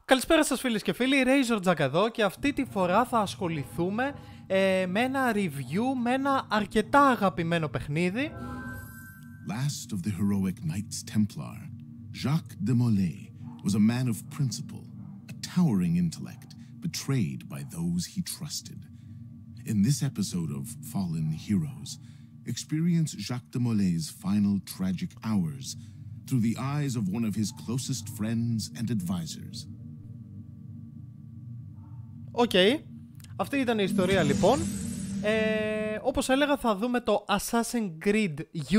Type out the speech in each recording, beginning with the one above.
Καλησπέρα σας φίλες και φίλοι, Razor Jack εδώ και αυτή τη φορά θα ασχοληθούμε με ένα review, με ένα αρκετά αγαπημένο παιχνίδι. Last of the heroic Knights Templar, Jacques de Molay was a man of principle, a towering intellect, betrayed by those he trusted. In this episode of Fallen Heroes, experience Jacques de Molay's final tragic hours through the eyes of one of his closest friends and advisors. Οκ, αυτή ήταν η ιστορία λοιπόν. Όπως έλεγα θα δούμε το Assassin's Creed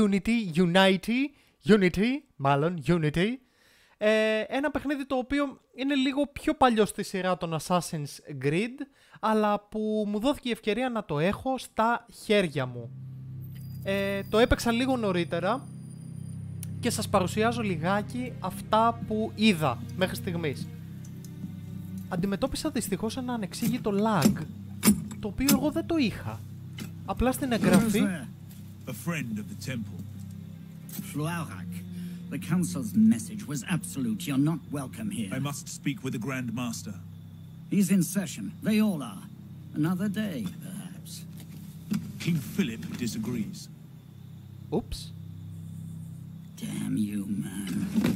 Unity. Ένα παιχνίδι το οποίο είναι λίγο πιο παλιό στη σειρά των Assassin's Creed, αλλά που μου δόθηκε η ευκαιρία να το έχω στα χέρια μου. Το έπαιξα λίγο νωρίτερα και σας παρουσιάζω λιγάκι αυτά που είδα μέχρι στιγμής. Αντιμετώπισα δυστυχώς ένα ανεξήγητο lag, το οποίο εγώ δεν το είχα. Απλά στην εγγραφή... A friend of the temple. Floarak, the council's message was absolute. You're not welcome here. I must speak with the Grand Master. He's in session. They all are. Another day, perhaps. King Philip disagrees. Oops. Damn you, man.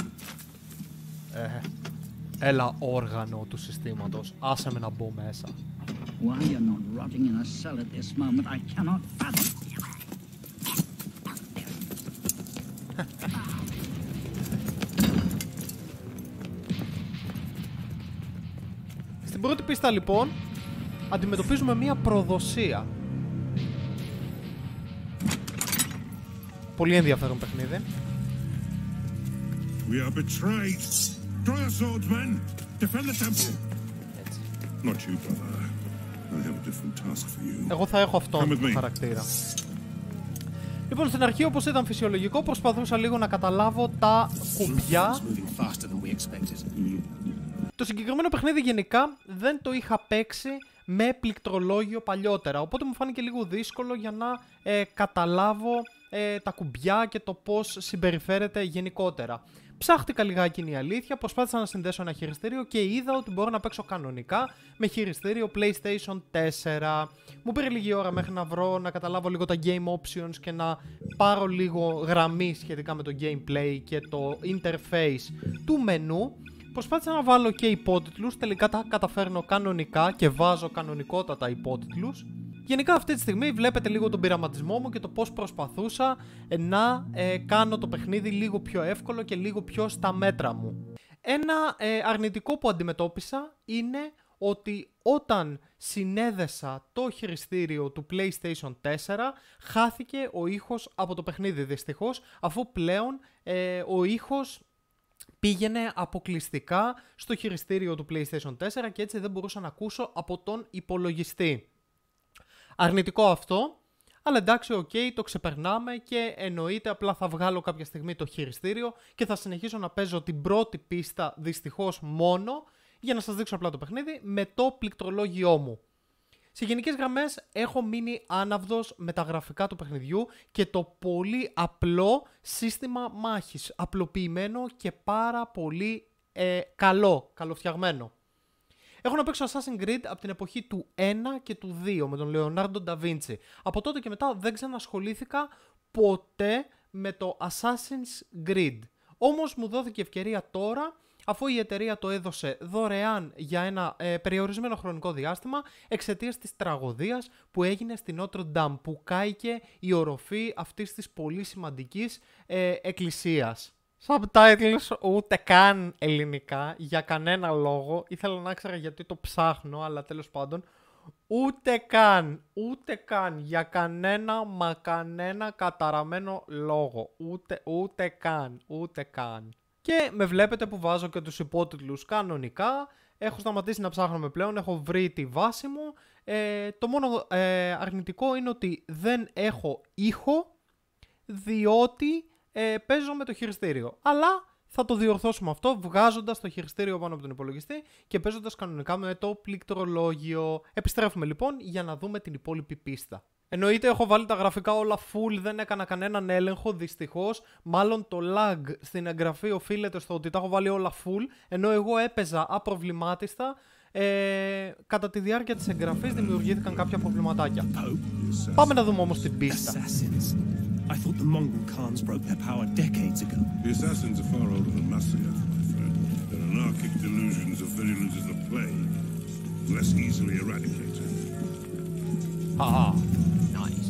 Έλα όργανο του συστήματος. Άσε με να μπω μέσα. Why you're not rotting in a cell at this moment, I cannot fathom. Στην πρώτη πίστα λοιπόν αντιμετωπίζουμε μία προδοσία. Πολύ ενδιαφέρον παιχνίδι. We are betrayed. Draw your swords, men. Defend the temple. Έτσι. Not you, brother. I have a different task for you. Εγώ θα έχω αυτόν τον χαρακτήρα. Λοιπόν, στην αρχή, όπως ήταν φυσιολογικό, προσπαθούσα λίγο να καταλάβω τα κουμπιά. Το συγκεκριμένο παιχνίδι γενικά δεν το είχα παίξει με πληκτρολόγιο παλιότερα, οπότε μου φάνηκε λίγο δύσκολο για να καταλάβω τα κουμπιά και το πώς συμπεριφέρεται γενικότερα. Ψάχτηκα λιγάκι, είναι η αλήθεια, προσπάθησα να συνδέσω ένα χειριστήριο και είδα ότι μπορώ να παίξω κανονικά με χειριστήριο PlayStation 4. Μου πήρε λίγη ώρα μέχρι να βρω, να καταλάβω λίγο τα game options και να πάρω λίγο γραμμή σχετικά με το gameplay και το interface του μενού. Προσπάθησα να βάλω και υπότιτλους, τελικά τα καταφέρνω κανονικά και βάζω κανονικότατα υπότιτλους. Γενικά αυτή τη στιγμή βλέπετε λίγο τον πειραματισμό μου και το πώς προσπαθούσα να κάνω το παιχνίδι λίγο πιο εύκολο και λίγο πιο στα μέτρα μου. Ένα αρνητικό που αντιμετώπισα είναι ότι όταν συνέδεσα το χειριστήριο του PlayStation 4 χάθηκε ο ήχος από το παιχνίδι δυστυχώς, αφού πλέον ο ήχος πήγαινε αποκλειστικά στο χειριστήριο του PlayStation 4 και έτσι δεν μπορούσα να ακούσω από τον υπολογιστή. Αρνητικό αυτό, αλλά εντάξει, το ξεπερνάμε και εννοείται απλά θα βγάλω κάποια στιγμή το χειριστήριο και θα συνεχίσω να παίζω την πρώτη πίστα δυστυχώς μόνο για να σας δείξω απλά το παιχνίδι με το πληκτρολόγιό μου. Σε γενικές γραμμές έχω μείνει άναυδος με τα γραφικά του παιχνιδιού και το πολύ απλό σύστημα μάχης, απλοποιημένο και πάρα πολύ καλοφτιαγμένο. Έχω να παίξω Assassin's Creed από την εποχή του 1 και του 2 με τον Leonardo da Vinci. Από τότε και μετά δεν ξανασχολήθηκα ποτέ με το Assassin's Creed. Όμως μου δόθηκε ευκαιρία τώρα, αφού η εταιρεία το έδωσε δωρεάν για ένα περιορισμένο χρονικό διάστημα εξαιτίας της τραγωδίας που έγινε στη Notre Dame, που κάηκε η οροφή αυτής της πολύ σημαντικής εκκλησίας. Subtitles ούτε καν ελληνικά, για κανένα λόγο. Ήθελα να ξέρω γιατί το ψάχνω, αλλά τέλος πάντων ούτε καν για κανένα καταραμένο λόγο. Ούτε καν. Και με βλέπετε που βάζω και τους υπότιτλους κανονικά. Έχω σταματήσει να ψάχνω πλέον, έχω βρει τη βάση μου. Το μόνο αρνητικό είναι ότι δεν έχω ήχο, διότι παίζω με το χειριστήριο. Αλλά θα το διορθώσουμε αυτό βγάζοντας το χειριστήριο πάνω από τον υπολογιστή και παίζοντας κανονικά με το πληκτρολόγιο. Επιστρέφουμε λοιπόν για να δούμε την υπόλοιπη πίστα. Εννοείται έχω βάλει τα γραφικά όλα full, δεν έκανα κανέναν έλεγχο δυστυχώς. Μάλλον το lag στην εγγραφή οφείλεται στο ότι τα έχω βάλει όλα full, ενώ εγώ έπαιζα απροβλημάτιστα. Κατά τη διάρκεια της εγγραφής δημιουργήθηκαν κάποια προβληματάκια. Πάμε να δούμε όμως την πίστα. I thought the Mongol Khans broke their power decades ago. The assassins are far older than Masyaf, my friend. Their anarchic delusions are virulent as the plague, less easily eradicated. Ah, nice.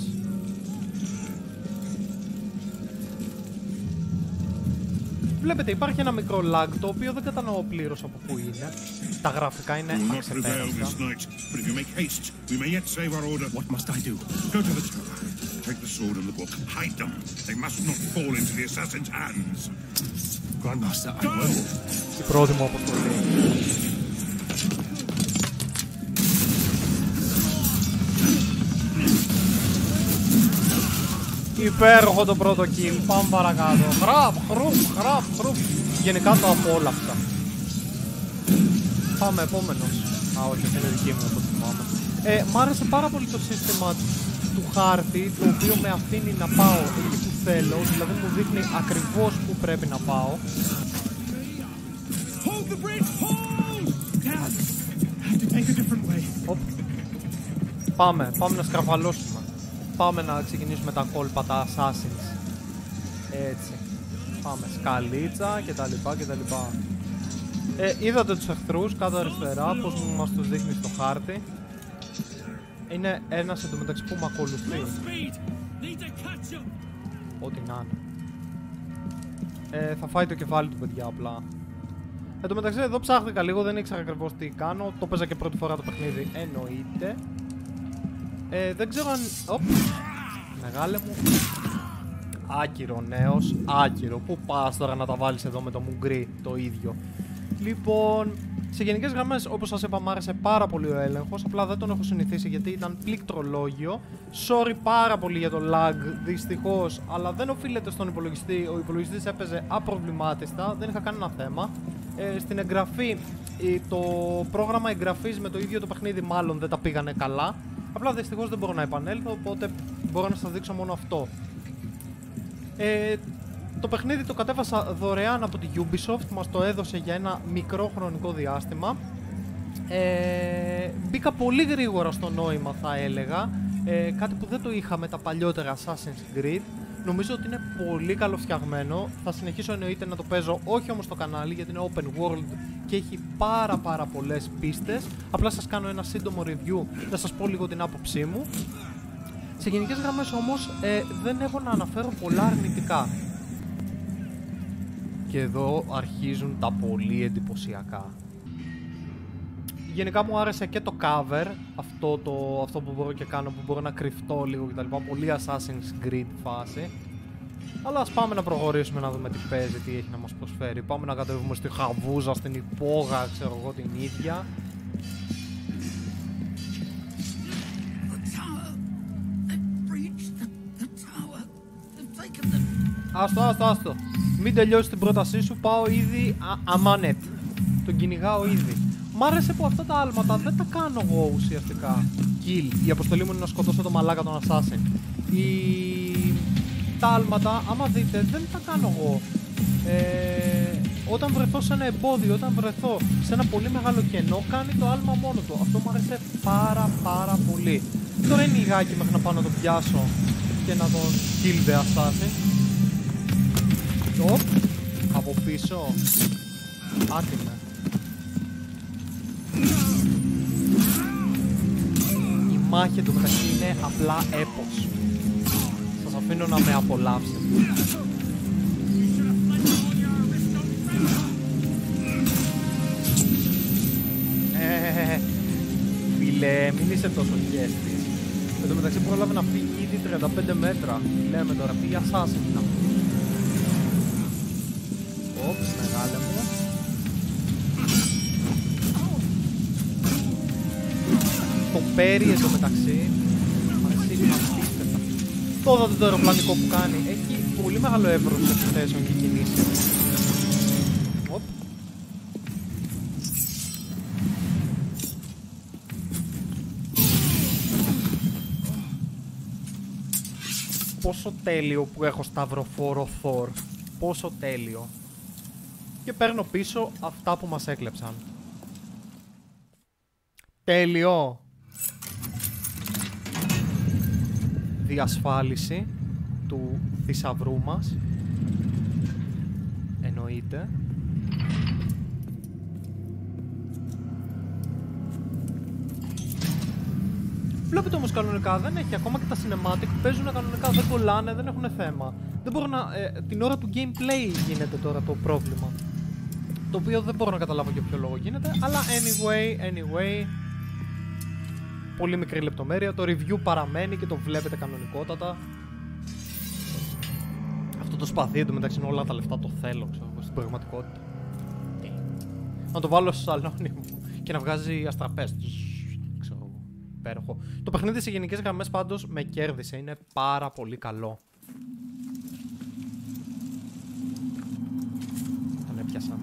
Βλέπετε, υπάρχει ένα μικρό lag το οποίο δεν κατανοώ πλήρως από πού είναι. Τα γραφικά είναι αξεπέραστα. What must I do? Go to the tower. Take the sword and the book. Hide them. They must not fall into the assassin's hands. Grandmaster, I will. Η πρώτη μου αποστολή. Υπέροχο το πρώτο kill. Πάμε παρακάτω. Χραπ. Γενικά το απόλαυσα. Πάμε επόμενος. Α, όχι, αυτή είναι δική μου από ό,τι θυμάμαι. Μ' άρεσε πάρα πολύ το σύστημα του χάρτη, το οποίο με αφήνει να πάω εκεί που θέλω, δηλαδή μου δείχνει ακριβώς που πρέπει να πάω. Πάμε να σκαρβαλώσουμε. Πάμε να ξεκινήσουμε τα κόλπα, τα assassins. Έτσι. Πάμε, σκαλίτσα κτλ. Είδατε τους εχθρούς κάτω αριστερά, πως μας τους δείχνει στο χάρτη. Είναι ένας εντωμεταξύ που με ακολουθεί. Ό,τι να είναι. Θα φάει το κεφάλι του, παιδιά, απλά. Εν τω μεταξύ εδώ ψάχτηκα λίγο, δεν ήξερα ακριβώς τι κάνω. Το παίζα και πρώτη φορά το παιχνίδι, εννοείται. Δεν ξέρω αν... Μεγάλε μου. Άκυρο νέος, άκυρο. Πού πας τώρα να τα βάλεις εδώ με το μουγκρί το ίδιο. Λοιπόν, σε γενικές γραμμές, όπως σας είπα, μου άρεσε πάρα πολύ ο έλεγχος. Απλά δεν τον έχω συνηθίσει γιατί ήταν πληκτρολόγιο. Sorry πάρα πολύ για το lag, δυστυχώς, αλλά δεν οφείλεται στον υπολογιστή. Ο υπολογιστής έπαιζε απροβλημάτιστα, δεν είχα κανένα θέμα. Στην εγγραφή, το πρόγραμμα εγγραφής με το ίδιο το παιχνίδι μάλλον δεν τα πήγανε καλά. Απλά δυστυχώς δεν μπορώ να επανέλθω, οπότε μπορώ να σας δείξω μόνο αυτό. Το παιχνίδι το κατέβασα δωρεάν από τη Ubisoft, μας το έδωσε για ένα μικρό χρονικό διάστημα. Μπήκα πολύ γρήγορα στο νόημα, θα έλεγα, κάτι που δεν το είχα με τα παλιότερα Assassin's Creed. Νομίζω ότι είναι πολύ καλοφτιαγμένο. Θα συνεχίσω εννοείται να το παίζω, όχι όμως στο κανάλι γιατί είναι open world και έχει πάρα πολλές πίστες. Απλά σας κάνω ένα σύντομο review, να σας πω λίγο την άποψή μου. Σε γενικές γραμμές όμως δεν έχω να αναφέρω πολλά αρνητικά. Και εδώ αρχίζουν τα πολύ εντυπωσιακά. Γενικά μου άρεσε και το cover, αυτό που μπορώ και κάνω, που μπορώ να κρυφτώ λίγο κτλ. Πολύ Assassin's Creed φάση. Αλλά ας πάμε να προχωρήσουμε να δούμε τι παίζει, τι έχει να μας προσφέρει. Πάμε να κατεβούμε στη Χαβούζα, στην υπόγα, ξέρω εγώ την ίδια. Άστο. Μην τελειώσει την πρότασή σου, πάω ήδη αμάνετ. Τον κυνηγάω ήδη. Μ' άρεσε που αυτά τα άλματα δεν τα κάνω εγώ ουσιαστικά. Kill. Η αποστολή μου είναι να σκοτώσω το μαλάκα τον Assassin. Τα άλματα, άμα δείτε, δεν τα κάνω εγώ. Όταν βρεθώ σε ένα εμπόδιο, όταν βρεθώ σε ένα πολύ μεγάλο κενό, κάνει το άλμα μόνο του. Αυτό μου άρεσε πάρα πολύ. Τώρα είναι λιγάκι μέχρι να πάω να τον πιάσω και να τον kill the assassin. Από πίσω. Άτιμε. Η μάχη του μεταξύ είναι απλά έπος. Σας αφήνω να με απολαύσετε. Φίλε, μην είσαι τόσο γέστης. Εν τω μεταξύ πρόλαβε να φύγει ήδη 35 μέτρα. Λέμε τώρα, πήγε assassin. Μεγάλε μου. Το πέρι εδώ μεταξύ. Απίστευτα. Το αεροπλανικό που κάνει. Έχει πολύ μεγάλο εύρος επιθέσεων και κινήσεις. πόσο τέλειο που έχω σταυροφόρο Thor. Πόσο τέλειο. Και παίρνω πίσω αυτά που μας έκλεψαν. Τέλειο. Διασφάλιση του θησαυρού μας. Εννοείται. Βλέπετε όμως κανονικά δεν έχει ακόμα και τα cinematic που παίζουν κανονικά, δεν κολλάνε, δεν έχουν θέμα. Δεν μπορώ να... την ώρα του gameplay γίνεται τώρα το πρόβλημα. Το οποίο δεν μπορώ να καταλάβω για ποιο λόγο γίνεται, αλλά anyway. Πολύ μικρή λεπτομέρεια, το review παραμένει και το βλέπετε κανονικότατα. Αυτό το σπαθί εντωμεταξύ όλα τα λεφτά το θέλω, ξέρω, στην πραγματικότητα. Να το βάλω στο σαλόνι μου και να βγάζει αστραπές. Ξέρω, υπέροχο. Το παιχνίδι σε γενικές γραμμές πάντως με κέρδισε, είναι πάρα πολύ καλό. Τον έπιασα.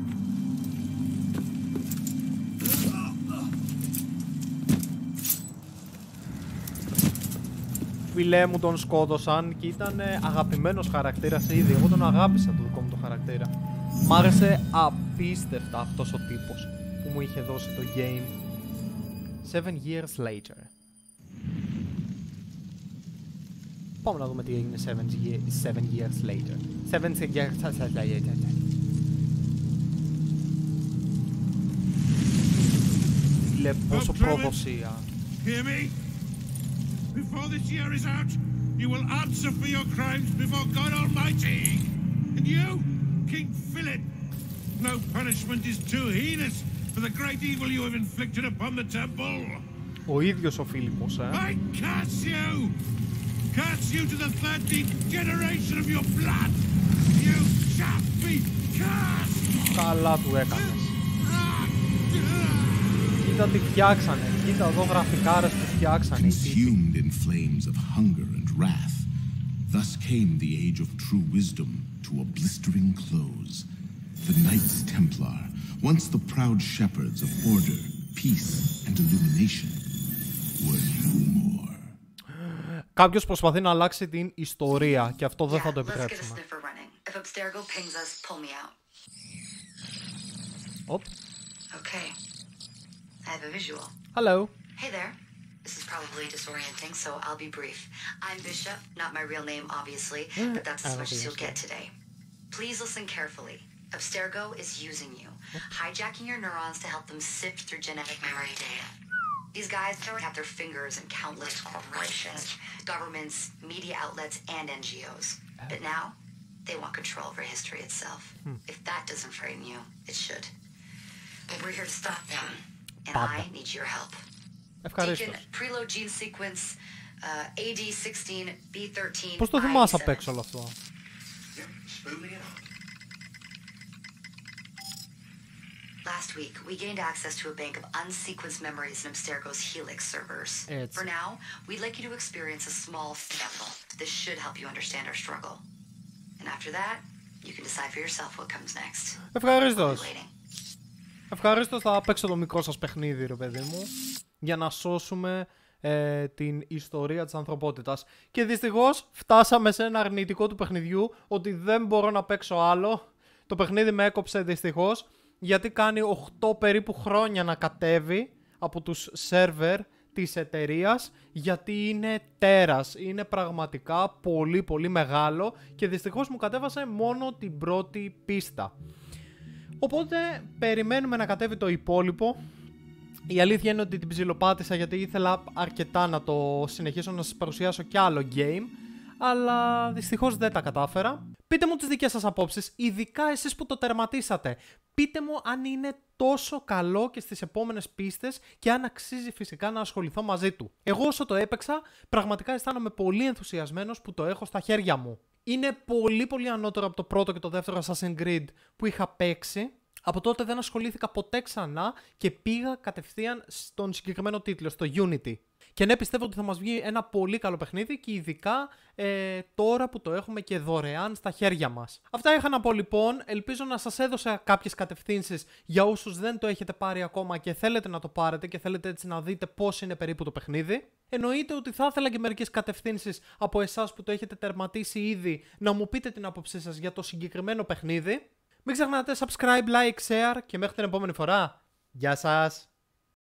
Φιλέ μου τον σκότωσαν και ήταν αγαπημένος χαρακτήρας ήδη. Εγώ τον αγάπησα το δικό μου το χαρακτήρα. Μ' άρεσε απίστευτα αυτός ο τύπος που μου είχε δώσει το game. 7 years later. Πάμε να δούμε τι έγινε 7 years later. 7 years later. Φίλε, πόσο προδοσία. Hear me? Before this year is out, you will answer for your crimes before God Almighty. And you, King Philip, no punishment is too heinous for the great evil you have inflicted upon the temple. Ο ίδιος ο Φίλιππος, I curse you! Curse you to the 13th generation of your blood! You shall be cursed! Καλά του έκανες. Κοίτα τι φτιάξανε. Κοίτα εδώ γραφικάρες που φτιάξανε. Consumed in flames of hunger and wrath, thus came the age of true wisdom to a blistering close. The Knights Templar, once the proud shepherds of order, peace, and illumination, were no more. Κάποιος προσπαθεί να αλλάξει την ιστορία και αυτό δεν θα το επιτρέψουμε. Οπ. Okay. I have a visual. Hello. Hey there. This is probably disorienting, so I'll be brief. I'm Bishop, not my real name, obviously, but that's as much as you'll get today. Please listen carefully. Abstergo is using you, hijacking your neurons to help them sift through genetic memory data. These guys have their fingers in countless corporations, governments, media outlets, and NGOs. But now, they want control over history itself. If that doesn't frighten you, it should. But we're here to stop them. And I need your help. Deacon, preload gene sequence AD16 B13. Πώς το θυμάσαι απ' έξω όλο αυτό? Last week, we gained access to a bank of unsequenced memories in Abstergo's Helix servers. For now, we'd like you to experience a small sample. This should help you understand our struggle. And after that, you can decide for yourself what comes next. Ευχαριστώς. Ευχαριστώς, θα παίξω το μικρό σας παιχνίδι, ρε παιδί μου, για να σώσουμε την ιστορία της ανθρωπότητας. Και δυστυχώς φτάσαμε σε ένα αρνητικό του παιχνιδιού, ότι δεν μπορώ να παίξω άλλο. Το παιχνίδι με έκοψε δυστυχώς, γιατί κάνει 8 περίπου χρόνια να κατέβει από τους σερβερ της εταιρείας, γιατί είναι τέρας, είναι πραγματικά πολύ πολύ μεγάλο και δυστυχώς μου κατέβασε μόνο την πρώτη πίστα. Οπότε περιμένουμε να κατέβει το υπόλοιπο. Η αλήθεια είναι ότι την ψιλοπάτησα γιατί ήθελα αρκετά να το συνεχίσω να σας παρουσιάσω κι άλλο game, αλλά δυστυχώς δεν τα κατάφερα. Πείτε μου τις δικές σας απόψεις, ειδικά εσείς που το τερματίσατε. Πείτε μου αν είναι τόσο καλό και στις επόμενες πίστες και αν αξίζει φυσικά να ασχοληθώ μαζί του. Εγώ όσο το έπαιξα, πραγματικά αισθάνομαι πολύ ενθουσιασμένος που το έχω στα χέρια μου. Είναι πολύ πολύ ανώτερο από το πρώτο και το δεύτερο Assassin's Creed που είχα παίξει, Από τότε δεν ασχολήθηκα ποτέ ξανά και πήγα κατευθείαν στον συγκεκριμένο τίτλο, στο Unity. Και ναι, πιστεύω ότι θα μας βγει ένα πολύ καλό παιχνίδι και ειδικά τώρα που το έχουμε και δωρεάν στα χέρια μας. Αυτά είχα να πω λοιπόν. Ελπίζω να σας έδωσα κάποιες κατευθύνσεις για όσους δεν το έχετε πάρει ακόμα και θέλετε να το πάρετε και θέλετε έτσι να δείτε πώς είναι περίπου το παιχνίδι. Εννοείται ότι θα ήθελα και μερικές κατευθύνσεις από εσάς που το έχετε τερματίσει ήδη να μου πείτε την άποψή σας για το συγκεκριμένο παιχνίδι. Μην ξεχνάτε subscribe, like, share και μέχρι την επόμενη φορά. Γεια σας!